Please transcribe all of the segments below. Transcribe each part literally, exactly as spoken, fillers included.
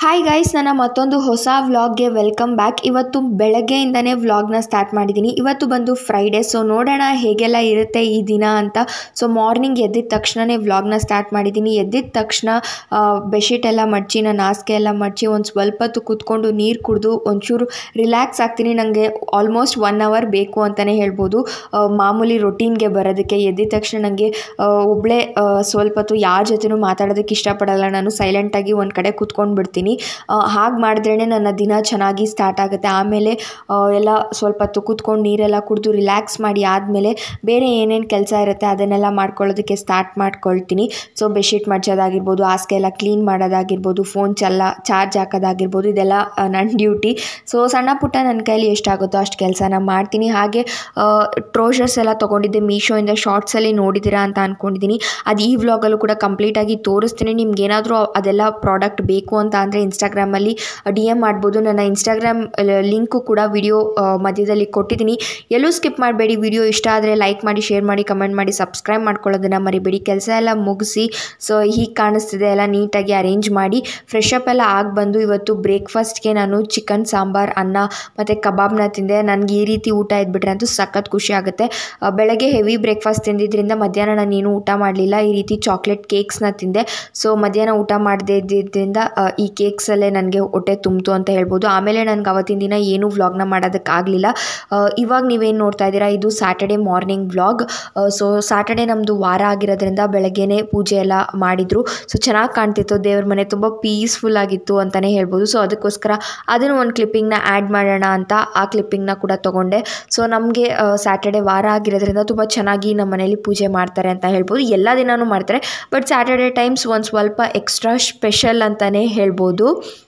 Hi guys, ನನ್ನ ಮತ್ತೊಂದು ಹೊಸ ವ್ಲಾಗ್ಗೆ ವೆಲ್ಕಮ್ ಬ್ಯಾಕ್. ಇವತ್ತು ಬೆಳಗ್ಗೆಯಿಂದನೇ ವ್ಲಾಗ್ನ ಸ್ಟಾರ್ಟ್ ಮಾಡಿದ್ದೀನಿ. ಇವತ್ತು ಬಂದು ಫ್ರೈಡೇ, ಸೊ ನೋಡೋಣ ಹೇಗೆಲ್ಲ ಇರುತ್ತೆ ಈ ದಿನ ಅಂತ. ಸೊ ಮಾರ್ನಿಂಗ್ ಎದ್ದಿದ ತಕ್ಷಣವೇ ವ್ಲಾಗ್ನ ಸ್ಟಾರ್ಟ್ ಮಾಡಿದ್ದೀನಿ. ಎದ್ದಿದ ತಕ್ಷಣ ಬೆಡ್ಶೀಟ್ ಎಲ್ಲ ಮಡಚಿ, ನಾನು ಹಾಸಿಗೆ ಎಲ್ಲ ಮಡಚಿ ಒಂದು ಸ್ವಲ್ಪ ಹೊತ್ತು ಕೂತ್ಕೊಂಡು ನೀರು ಕುಡಿದು ಒಂಚೂರು ರಿಲ್ಯಾಕ್ಸ್ ಆಗ್ತೀನಿ. ನನಗೆ ಆಲ್ಮೋಸ್ಟ್ ಒನ್ ಅವರ್ ಬೇಕು ಅಂತಲೇ ಹೇಳ್ಬೋದು ಮಾಮೂಲಿ ರೊಟೀನ್ಗೆ ಬರೋದಕ್ಕೆ. ಎದ್ದಿದ ತಕ್ಷಣ ನನಗೆ ಒಬ್ಬಳೇ ಸ್ವಲ್ಪ ಹೊತ್ತು ಯಾರ ಜೊತೆನೂ ಮಾತಾಡೋದಕ್ಕೆ ಇಷ್ಟಪಡಲ್ಲ. ನಾನು ಸೈಲೆಂಟಾಗಿ ಒಂದು ಕಡೆ ಕೂತ್ಕೊಂಡು ಬಿಡ್ತೀನಿ. ಹಾಗೆ ಮಾಡಿದ್ರೇ ನನ್ನ ದಿನ ಚೆನ್ನಾಗಿ ಸ್ಟಾರ್ಟ್ ಆಗುತ್ತೆ. ಆಮೇಲೆ ಎಲ್ಲ ಸ್ವಲ್ಪ ಹೊತ್ತು ಕೂತ್ಕೊಂಡು ನೀರೆಲ್ಲ ಕುಡಿದು ರಿಲ್ಯಾಕ್ಸ್ ಮಾಡಿ ಆದಮೇಲೆ ಬೇರೆ ಏನೇನು ಕೆಲಸ ಇರುತ್ತೆ ಅದನ್ನೆಲ್ಲ ಮಾಡ್ಕೊಳ್ಳೋದಕ್ಕೆ ಸ್ಟಾರ್ಟ್ ಮಾಡ್ಕೊಳ್ತೀನಿ. ಸೊ ಬೆಡ್ಶೀಟ್ ಮಡ್ಚೋದಾಗಿರ್ಬೋದು, ಹಾಸಿಗೆ ಎಲ್ಲ ಕ್ಲೀನ್ ಮಾಡೋದಾಗಿರ್ಬೋದು, ಫೋನ್ ಚೆಲ್ಲ ಚಾರ್ಜ್ ಹಾಕೋದಾಗಿರ್ಬೋದು, ಇದೆಲ್ಲ ನನ್ನ ಡ್ಯೂಟಿ. ಸೊ ಸಣ್ಣ ಪುಟ್ಟ ನನ್ನ ಕೈಲಿ ಎಷ್ಟಾಗುತ್ತೋ ಅಷ್ಟು ಕೆಲಸನ ಮಾಡ್ತೀನಿ. ಹಾಗೆ ಟ್ರೋಷರ್ಸ್ ಎಲ್ಲ ತೊಗೊಂಡಿದ್ದೆ ಮೀಶೋಯಿಂದ, ಶಾರ್ಟ್ಸಲ್ಲಿ ನೋಡಿದ್ದೀರಾ ಅಂತ ಅಂದ್ಕೊಂಡಿದ್ದೀನಿ. ಅದು ಈ ವ್ಲಾಗಲ್ಲೂ ಕೂಡ ಕಂಪ್ಲೀಟಾಗಿ ತೋರಿಸ್ತೀನಿ. ನಿಮ್ಗೇನಾದರೂ ಅದೆಲ್ಲ ಪ್ರಾಡಕ್ಟ್ ಬೇಕು ಅಂತ ಅಂದರೆ ಇನ್ಸ್ಟಾಗ್ರಾಮಲ್ಲಿ ಡಿ ಎಮ್ ಮಾಡ್ಬೋದು. ನನ್ನ ಇನ್ಸ್ಟಾಗ್ರಾಮ್ ಲಿಂಕು ಕೂಡ ವಿಡಿಯೋ ಮಧ್ಯದಲ್ಲಿ ಕೊಟ್ಟಿದ್ದೀನಿ. ಎಲ್ಲೂ ಸ್ಕಿಪ್ ಮಾಡಬೇಡಿ. ವಿಡಿಯೋ ಇಷ್ಟ ಆದರೆ ಲೈಕ್ ಮಾಡಿ, ಶೇರ್ ಮಾಡಿ, ಕಮೆಂಟ್ ಮಾಡಿ, ಸಬ್ಸ್ಕ್ರೈಬ್ ಮಾಡ್ಕೊಳ್ಳೋದನ್ನು ಮರಿಬೇಡಿ. ಕೆಲಸ ಎಲ್ಲ ಮುಗಿಸಿ ಸೊ ಹೀಗೆ ಕಾಣಿಸ್ತಿದೆ ಎಲ್ಲ ನೀಟಾಗಿ ಅರೇಂಜ್ ಮಾಡಿ ಫ್ರೆಶ್ ಅಪ್ ಎಲ್ಲ ಆಗಿ ಬಂದು ಇವತ್ತು ಬ್ರೇಕ್ಫಾಸ್ಟ್ಗೆ ನಾನು ಚಿಕನ್ ಸಾಂಬಾರ್, ಅನ್ನ ಮತ್ತು ಕಬಾಬ್ನ ತಿಂದೆ. ನನಗೆ ಈ ರೀತಿ ಊಟ ಇದ್ಬಿಟ್ರೆ ಅಂತೂ ಸಖತ್ ಖುಷಿ ಆಗುತ್ತೆ. ಬೆಳಗ್ಗೆ ಹೆವಿ ಬ್ರೇಕ್ಫಾಸ್ಟ್ ತಿಂದಿದ್ದರಿಂದ ಮಧ್ಯಾಹ್ನ ನಾನೇನು ಊಟ ಮಾಡಲಿಲ್ಲ. ಈ ರೀತಿ ಚಾಕ್ಲೇಟ್ ಕೇಕ್ಸ್ನ ತಿಂದೆ. ಸೊ ಮಧ್ಯಾಹ್ನ ಊಟ ಮಾಡದೇ ಇದ್ದಿದ್ದರಿಂದ ಈ ಕೇಕ್ಸಲ್ಲೇ ನನಗೆ ಹೊಟ್ಟೆ ತುಂಬಿತು ಅಂತ ಹೇಳ್ಬೋದು. ಆಮೇಲೆ ನನಗೆ ಅವತ್ತಿನ ದಿನ ಏನೂ ವ್ಲಾಗ್ನ ಮಾಡೋದಕ್ಕಾಗಲಿಲ್ಲ. ಇವಾಗ ನೀವೇನು ನೋಡ್ತಾ ಇದ್ದೀರಾ, ಇದು Saturday morning vlog. So Saturday ನಮ್ಮದು ವಾರ ಆಗಿರೋದ್ರಿಂದ ಬೆಳಗ್ಗೆನೇ ಪೂಜೆ ಎಲ್ಲ ಮಾಡಿದರು. ಸೊ ಚೆನ್ನಾಗಿ ಕಾಣ್ತಿತ್ತು, ದೇವ್ರ ಮನೆ ತುಂಬ ಪೀಸ್ಫುಲ್ ಆಗಿತ್ತು ಅಂತಲೇ ಹೇಳ್ಬೋದು. ಸೊ ಅದಕ್ಕೋಸ್ಕರ ಅದನ್ನು ಒಂದು ಕ್ಲಿಪ್ಪಿಂಗ್ನ ಆ್ಯಡ್ ಮಾಡೋಣ ಅಂತ ಆ ಕ್ಲಿಪ್ಪಿಂಗ್ನ ಕೂಡ ತೊಗೊಂಡೆ. ಸೊ ನಮಗೆ ಸ್ಯಾಟರ್ಡೇ ವಾರ ಆಗಿರೋದ್ರಿಂದ ತುಂಬ ಚೆನ್ನಾಗಿ ನಮ್ಮ ಮನೇಲಿ ಪೂಜೆ ಮಾಡ್ತಾರೆ ಅಂತ ಹೇಳ್ಬೋದು. ಎಲ್ಲ ದಿನವೂ ಮಾಡ್ತಾರೆ, ಬಟ್ ಸ್ಯಾಟರ್ಡೇ ಟೈಮ್ಸ್ ಒಂದು ಸ್ವಲ್ಪ ಎಕ್ಸ್ಟ್ರಾ ಸ್ಪೆಷಲ್ ಅಂತಲೇ ಹೇಳ್ಬೋದು.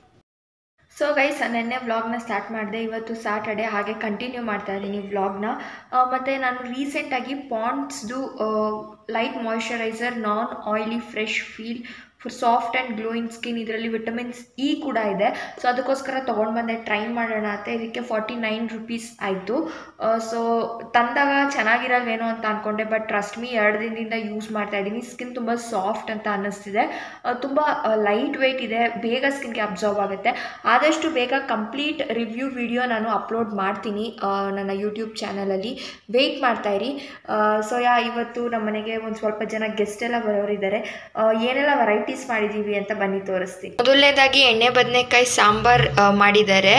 ಸೊ ಗೈಸ್, ನೆನ್ನೆ ವ್ಲಾಗ್ನ ಸ್ಟಾರ್ಟ್ ಮಾಡಿದೆ. ಇವತ್ತು ಸ್ಯಾಟರ್ಡೆ, ಹಾಗೆ ಕಂಟಿನ್ಯೂ ಮಾಡ್ತಾ ಇದ್ದೀನಿ ವ್ಲಾಗ್ನ. ಮತ್ತು ನಾನು ರೀಸೆಂಟಾಗಿ ಪಾಂಡ್ಸ್ದು light moisturiser non oily fresh feel for soft and glowing skin, ಇದರಲ್ಲಿ ವಿಟಮಿನ್ಸ್ ಇ ಕೂಡ ಇದೆ. ಸೊ ಅದಕ್ಕೋಸ್ಕರ ತೊಗೊಂಡು ಬಂದೆ, ಟ್ರೈ ಮಾಡೋಣ ಅಂತ. ಇದಕ್ಕೆ ಫಾರ್ಟಿ ನೈನ್ ರುಪೀಸ್ ಆಯಿತು. ಸೊ ತಂದಾಗ ಚೆನ್ನಾಗಿರಲ್ವೇನೋ ಅಂತ ಅಂದ್ಕೊಂಡೆ, ಬಟ್ ಟ್ರಸ್ಟ್ ಮೀ ಎರಡು ದಿನದಿಂದ ಯೂಸ್ ಮಾಡ್ತಾ ಇದ್ದೀನಿ. ಸ್ಕಿನ್ ತುಂಬ ಸಾಫ್ಟ್ ಅಂತ ಅನ್ನಿಸ್ತಿದೆ. ತುಂಬ ಲೈಟ್ ವೆಯ್ಟ್ ಇದೆ, ಬೇಗ ಸ್ಕಿನ್ಗೆ ಅಬ್ಸರ್ವ್ ಆಗುತ್ತೆ. ಆದಷ್ಟು ಬೇಗ ಕಂಪ್ಲೀಟ್ ರಿವ್ಯೂ ವಿಡಿಯೋ ನಾನು ಅಪ್ಲೋಡ್ ಮಾಡ್ತೀನಿ ನನ್ನ ಯೂಟ್ಯೂಬ್ ಚಾನಲಲ್ಲಿ, ವೆಯ್ಟ್ ಮಾಡ್ತಾಯಿರಿ. ಸೊ ಯಾ ಇವತ್ತು ನಮ್ಮ ಮನೆಗೆ ಒಂದು ಸ್ವಲ್ಪ ಜನ ಗೆಸ್ಟ್ ಎಲ್ಲ ಬರೋರಿದ್ದಾರೆ. ಏನೆಲ್ಲ ವೆರೈಟಿ ಮಾಡಿದೀವಿ ಅಂತ ಬನ್ನಿ ತೋರಿಸ್ತೀನಿ. ಮೊದಲನೇದಾಗಿ ಎಣ್ಣೆ ಬದನೆಕಾಯಿ ಸಾಂಬಾರ್ ಮಾಡಿದ್ದಾರೆ.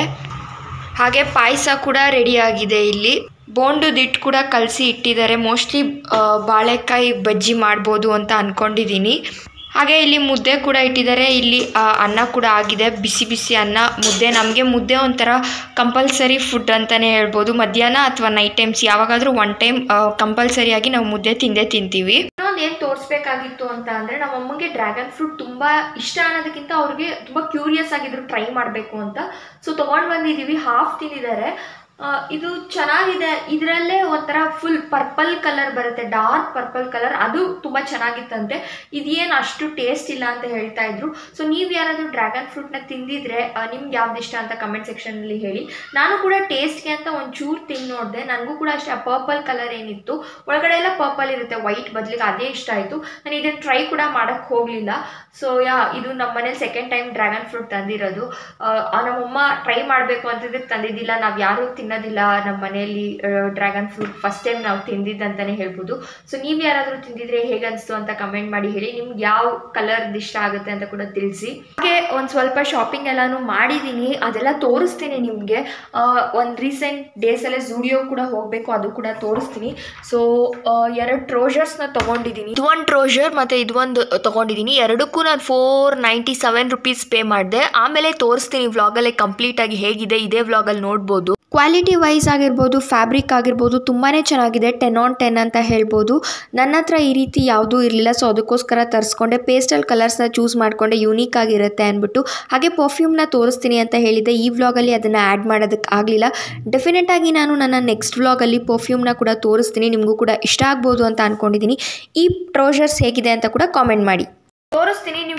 ಹಾಗೆ ಪಾಯಸ ಕೂಡ ರೆಡಿ ಆಗಿದೆ. ಇಲ್ಲಿ ಬೋಂಡು ದಿಟ್ಟು ಕೂಡ ಕಲಸಿ ಇಟ್ಟಿದ್ದಾರೆ. ಮೋಸ್ಟ್ಲಿ ಬಾಳೆಕಾಯಿ ಬಜ್ಜಿ ಮಾಡ್ಬೋದು ಅಂತ ಅಂದ್ಕೊಂಡಿದ್ದೀನಿ. ಹಾಗೆ ಇಲ್ಲಿ ಮುದ್ದೆ ಕೂಡ ಇಟ್ಟಿದ್ದಾರೆ. ಇಲ್ಲಿ ಅನ್ನ ಕೂಡ ಆಗಿದೆ, ಬಿಸಿ ಬಿಸಿ ಅನ್ನ ಮುದ್ದೆ. ನಮಗೆ ಮುದ್ದೆ ಒಂಥರ ಕಂಪಲ್ಸರಿ ಫುಡ್ ಅಂತಲೇ ಹೇಳ್ಬೋದು. ಮಧ್ಯಾಹ್ನ ಅಥವಾ ನೈಟ್ ಟೈಮ್ಸ್ ಯಾವಾಗಾದರೂ ಒನ್ ಟೈಮ್ ಕಂಪಲ್ಸರಿಯಾಗಿ ನಾವು ಮುದ್ದೆ ತಿಂದೇ ತಿಂತೀವಿ. ಇನ್ನೊಂದು ಏನು ತೋರಿಸ್ಬೇಕಾಗಿತ್ತು ಅಂತ ಅಂದರೆ, ನಮ್ಮ ಅಮ್ಮಗೆ ಡ್ರ್ಯಾಗನ್ ಫ್ರೂಟ್ ತುಂಬ ಇಷ್ಟ ಅನ್ನೋದಕ್ಕಿಂತ ಅವ್ರಿಗೆ ತುಂಬ ಕ್ಯೂರಿಯಸ್ ಆಗಿದ್ರು ಟ್ರೈ ಮಾಡಬೇಕು ಅಂತ. ಸೊ ತೊಗೊಂಡು ಬಂದಿದ್ದೀವಿ, ಹಾಫ್ ತಿಂದಿದ್ದಾರೆ. ಇದು ಚೆನ್ನಾಗಿದೆ. ಇದರಲ್ಲೇ ಒಂಥರ ಫುಲ್ ಪರ್ಪಲ್ ಕಲರ್ ಬರುತ್ತೆ, ಡಾರ್ಕ್ ಪರ್ಪಲ್ ಕಲರ್. ಅದು ತುಂಬ ಚೆನ್ನಾಗಿತ್ತಂತೆ. ಇದೇನು ಅಷ್ಟು ಟೇಸ್ಟ್ ಇಲ್ಲ ಅಂತ ಹೇಳ್ತಾ ಇದ್ರು. ಸೊ ನೀವು ಯಾರಾದರೂ ಡ್ರ್ಯಾಗನ್ ಫ್ರೂಟ್ನ ತಿಂದಿದ್ರೆ ನಿಮ್ಗೆ ಯಾವ್ದು ಇಷ್ಟ ಅಂತ ಕಮೆಂಟ್ ಸೆಕ್ಷನಲ್ಲಿ ಹೇಳಿ. ನಾನು ಕೂಡ ಟೇಸ್ಟ್ಗೆ ಅಂತ ಒಂಚೂರು ತಿಂದು ನೋಡಿದೆ. ನನಗೂ ಕೂಡ ಅಷ್ಟೇ ಆ ಪರ್ಪಲ್ ಕಲರ್ ಏನಿತ್ತು, ಒಳಗಡೆ ಎಲ್ಲ ಪರ್ಪಲ್ ಇರುತ್ತೆ, ವೈಟ್ ಬದಲಿಗೆ ಅದೇ ಇಷ್ಟ ಆಯಿತು. ನಾನು ಇದನ್ನು ಟ್ರೈ ಕೂಡ ಮಾಡೋಕ್ಕೆ ಹೋಗಲಿಲ್ಲ. ಸೊ ಯಾ ಇದು ನಮ್ಮ ಮನೇಲಿ ಸೆಕೆಂಡ್ ಟೈಮ್ ಡ್ರ್ಯಾಗನ್ ಫ್ರೂಟ್ ತಂದಿರೋದು. ನಮ್ಮಮ್ಮ ಟ್ರೈ ಮಾಡಬೇಕು ಅಂತಿದ್ದಕ್ಕೆ ತಂದಿದ್ದಿಲ್ಲ. ನಾವು ಯಾರೂ ತಿನ್ನೋದಿಲ್ಲ ನಮ್ಮ ಮನೆಯಲ್ಲಿ ಡ್ರ್ಯಾಗನ್ ಫ್ರೂಟ್, ಫಸ್ಟ್ ಟೈಮ್ ನಾವು ತಿಂದಿದ್ದಂತಲೇ ಹೇಳ್ಬೋದು. ಸೊ ನೀವು ಯಾರಾದರೂ ತಿಂದಿದ್ರೆ ಹೇಗೆ ಅನಿಸ್ತು ಅಂತ ಕಮೆಂಟ್ ಮಾಡಿ ಹೇಳಿ. ನಿಮ್ಗೆ ಯಾವ ಕಲರ್ ಇಷ್ಟ ಆಗುತ್ತೆ ಅಂತ ಕೂಡ ತಿಳಿಸಿ. ಹಾಗೆ ಒಂದು ಸ್ವಲ್ಪ ಶಾಪಿಂಗ್ ಎಲ್ಲಾನು ಮಾಡಿದ್ದೀನಿ, ಅದೆಲ್ಲ ತೋರಿಸ್ತೀನಿ ನಿಮಗೆ. ಒಂದು ರೀಸೆಂಟ್ ಡೇಸಲ್ಲೇ ಝೂಡಿಯೋ ಕೂಡ ಹೋಗಬೇಕು, ಅದು ಕೂಡ ತೋರಿಸ್ತೀನಿ. ಸೊ ಎರಡು ಟ್ರೋಷರ್ಸ್ನ ತೊಗೊಂಡಿದ್ದೀನಿ. ಇದು ಒಂದು ಟ್ರೋಷರ್ ಮತ್ತು ಇದು ಒಂದು ತೊಗೊಂಡಿದ್ದೀನಿ. ಎರಡಕ್ಕೂ ನಾನು four ninety seven rupees pay ಮಾಡಿದೆ. ಆಮೇಲೆ ತೋರಿಸ್ತೀನಿ ವ್ಲಾಗಲ್ಲೇ ಕಂಪ್ಲೀಟಾಗಿ ಹೇಗಿದೆ, ಇದೇ ವ್ಲಾಗಲ್ಲಿ ನೋಡ್ಬೋದು. ಕ್ವಾಲಿಟಿ ವೈಸ್ ಆಗಿರ್ಬೋದು, ಫ್ಯಾಬ್ರಿಕ್ ಆಗಿರ್ಬೋದು ತುಂಬಾ ಚೆನ್ನಾಗಿದೆ. ಟೆನ್ ಆನ್ ಟೆನ್ ಅಂತ ಹೇಳ್ಬೋದು. ನನ್ನ ಹತ್ರ ಈ ರೀತಿ ಯಾವುದೂ ಇರಲಿಲ್ಲ, ಸೊ ಅದಕ್ಕೋಸ್ಕರ ತರಿಸ್ಕೊಂಡೆ. ಪೇಸ್ಟಲ್ ಕಲರ್ಸ್ನ ಚೂಸ್ ಮಾಡಿಕೊಂಡೆ, ಯೂನಿಕ್ ಆಗಿರುತ್ತೆ ಅಂದ್ಬಿಟ್ಟು. ಹಾಗೆ ಪರ್ಫ್ಯೂಮ್ನ ತೋರಿಸ್ತೀನಿ ಅಂತ ಹೇಳಿದ್ದೆ, ಈ ವ್ಲಾಗಲ್ಲಿ ಅದನ್ನು ಆ್ಯಡ್ ಮಾಡೋದಕ್ಕೆ ಆಗಲಿಲ್ಲ. ಡೆಫಿನೆಟಾಗಿ ನಾನು ನನ್ನ ನೆಕ್ಸ್ಟ್ ವ್ಲಾಗಲ್ಲಿ ಪರ್ಫ್ಯೂಮ್ನ ಕೂಡ ತೋರಿಸ್ತೀನಿ. ನಿಮಗೂ ಕೂಡ ಇಷ್ಟ ಆಗ್ಬೋದು ಅಂತ ಅಂದ್ಕೊಂಡಿದ್ದೀನಿ. ಈ ಟ್ರೋಷರ್ಸ್ ಹೇಗಿದೆ ಅಂತ ಕೂಡ ಕಾಮೆಂಟ್ ಮಾಡಿ. ತೋರಿಸ್ತೀನಿ. ನೀವು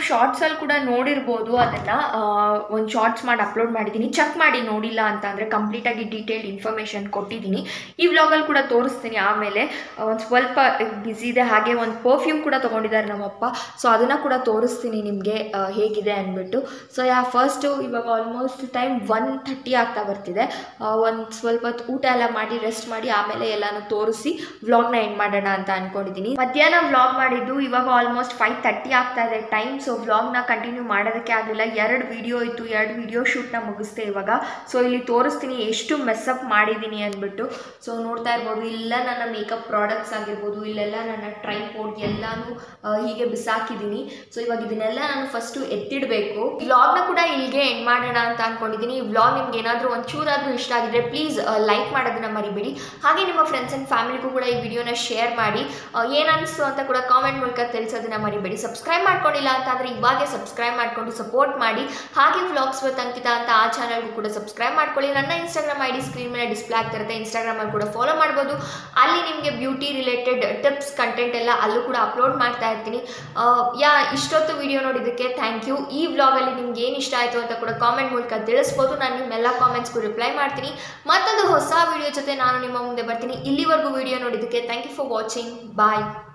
ಶಾರ್ಟ್ಸಲ್ಲಿ ಕೂಡ ನೋಡಿರ್ಬೋದು, ಅದನ್ನು ಒಂದು ಶಾರ್ಟ್ಸ್ ಮಾಡಿ ಅಪ್ಲೋಡ್ ಮಾಡಿದ್ದೀನಿ. ಚೆಕ್ ಮಾಡಿ ನೋಡಿಲ್ಲ ಅಂತ ಅಂದರೆ ಕಂಪ್ಲೀಟಾಗಿ ಡೀಟೇಲ್ಡ್ ಇನ್ಫಾರ್ಮೇಷನ್ ಕೊಟ್ಟಿದ್ದೀನಿ. ಈ ವ್ಲಾಗಲ್ಲಿ ಕೂಡ ತೋರಿಸ್ತೀನಿ. ಆಮೇಲೆ ಒಂದು ಸ್ವಲ್ಪ ಬ್ಯುಸಿ ಇದೆ, ಹಾಗೆ ಒಂದು ಪರ್ಫ್ಯೂಮ್ ಕೂಡ ತೊಗೊಂಡಿದ್ದಾರೆ ನಮ್ಮಪ್ಪ, ಸೊ ಅದನ್ನು ಕೂಡ ತೋರಿಸ್ತೀನಿ ನಿಮಗೆ ಹೇಗಿದೆ ಅಂದ್ಬಿಟ್ಟು. ಸೊ ಯಾ ಫಸ್ಟು ಇವಾಗ ಆಲ್ಮೋಸ್ಟ್ ಟೈಮ್ ಒನ್ ಥರ್ಟಿ ಆಗ್ತಾ ಬರ್ತಿದೆ. ಒಂದು ಸ್ವಲ್ಪ ಹೊತ್ತು ಊಟ ಎಲ್ಲ ಮಾಡಿ ರೆಸ್ಟ್ ಮಾಡಿ ಆಮೇಲೆ ಎಲ್ಲನೂ ತೋರಿಸಿ ವ್ಲಾಗ್ನ ಎಂಡ್ ಮಾಡೋಣ ಅಂತ ಅಂದ್ಕೊಂಡಿದ್ದೀನಿ. ಮಧ್ಯಾಹ್ನ ವ್ಲಾಗ್ ಮಾಡಿದ್ದು ಇವಾಗ ಆಲ್ಮೋಸ್ಟ್ ಫೈವ್ ತರ್ಟಿ ಆಗ್ತಾ ಇದೆ ಟೈಮ್. ಸೊ ವ್ಲಾಗ್ನ ಕಂಟಿನ್ಯೂ ಮಾಡೋದಕ್ಕೆ ಆಗಲಿಲ್ಲ. ಎರಡು ವಿಡಿಯೋ ಇತ್ತು, ಎರಡು ವಿಡಿಯೋ ಶೂಟ್ನ ಮುಗಿಸ್ತೆ ಇವಾಗ. ಸೊ ಇಲ್ಲಿ ತೋರಿಸ್ತೀನಿ ಎಷ್ಟು ಮೆಸ್ಸಪ್ ಮಾಡಿದ್ದೀನಿ ಅಂದ್ಬಿಟ್ಟು. ಸೊ ನೋಡ್ತಾ ಇರ್ಬೋದು, ಇಲ್ಲ ನನ್ನ ಮೇಕಪ್ ಪ್ರಾಡಕ್ಟ್ಸ್ ಆಗಿರ್ಬೋದು, ಇಲ್ಲೆಲ್ಲ ನನ್ನ ಟ್ರೈಪೋಡ್ ಎಲ್ಲಾನು ಹೀಗೆ ಬಿಸಾಕಿದ್ದೀನಿ. ಸೊ ಇವಾಗ ಇದನ್ನೆಲ್ಲ ನಾನು ಫಸ್ಟು ಎತ್ತಿಡಬೇಕು. ವ್ಲಾಗ್ನ ಕೂಡ ಇಲ್ಲಿಗೆ ಎಂಡ್ ಮಾಡೋಣ ಅಂತ ಅಂದ್ಕೊಂಡಿದ್ದೀನಿ. ಈ ವ್ಲಾಗ್ ನಿಮ್ಗೆ ಏನಾದರೂ ಒಂಚೂರಾದರೂ ಇಷ್ಟ ಆಗಿದ್ರೆ ಪ್ಲೀಸ್ ಲೈಕ್ ಮಾಡೋದನ್ನ ಮರಿಬೇಡಿ. ಹಾಗೆ ನಿಮ್ಮ ಫ್ರೆಂಡ್ಸ್ ಆ್ಯಂಡ್ ಫ್ಯಾಮಿಲಿಗೂ ಕೂಡ ಈ ವಿಡಿಯೋನ ಶೇರ್ ಮಾಡಿ. ಏನನ್ನಿಸ್ತು ಅಂತ ಕೂಡ ಕಾಮೆಂಟ್ ಮೂಲಕ ತಿಳಿಸೋದನ್ನ ಮರಿಬೇಡಿ. ಸಬ್ಸ್ಕ್ರೈಬ್ ಮಾಡ್ಕೊಂಡಿಲ್ಲ ಅಂತ ಅಂದರೆ ಇವಾಗೆ ಸಬ್ಸ್ಕ್ರೈಬ್ ಮಾಡಿಕೊಂಡು ಸಪೋರ್ಟ್ ಮಾಡಿ. ಹಾಗೆ ವ್ಲಾಗ್ಸ್ ವಿತ್ ಅಂಕಿತಾ ಅಂತ ಆ ಚಾನಲ್ಗೂ ಕೂಡ ಸಬ್ಸ್ಕ್ರೈಬ್ ಮಾಡ್ಕೊಳ್ಳಿ. ನನ್ನ ಇನ್ಸ್ಟಾಗ್ರಾಮ್ ಐ ಡಿ ಸ್ಕ್ರೀನ್ ಮೇಲೆ ಡಿಸ್ಪ್ಲೇ ಆಗ್ತಿರುತ್ತೆ, ಇನ್ಸ್ಟಾಗ್ರಾಮಲ್ಲಿ ಕೂಡ ಫಾಲೋ ಮಾಡ್ಬೋದು. ಅಲ್ಲಿ ನಿಮಗೆ ಬ್ಯೂಟಿ ರಿಲೇಟೆಡ್ ಟಿಪ್ಸ್ ಕಂಟೆಂಟ್ ಎಲ್ಲ ಅಲ್ಲೂ ಕೂಡ ಅಪ್ಲೋಡ್ ಮಾಡ್ತಾ ಇರ್ತೀನಿ. ಯಾ ಇಷ್ಟೊತ್ತು ವಿಡಿಯೋ ನೋಡಿದ್ದಕ್ಕೆ ಥ್ಯಾಂಕ್ ಯು. ಈ ವ್ಲಾಗಲ್ಲಿ ನಿಮ್ಗೆ ಏನು ಇಷ್ಟ ಆಯಿತು ಅಂತ ಕೂಡ ಕಾಮೆಂಟ್ ಮೂಲಕ ತಿಳಿಸ್ಬೋದು. ನಾನು ನಿಮ್ಮೆಲ್ಲ ಕಾಮೆಂಟ್ಸ್ಗೂ ರಿಪ್ಲೈ ಮಾಡ್ತೀನಿ. ಮತ್ತೊಂದು ಹೊಸ ವಿಡಿಯೋ ಜೊತೆ ನಾನು ನಿಮ್ಮ ಮುಂದೆ ಬರ್ತೀನಿ. ಇಲ್ಲಿವರೆಗೂ ವಿಡಿಯೋ ನೋಡಿದ್ದಕ್ಕೆ thank you for watching. Bye.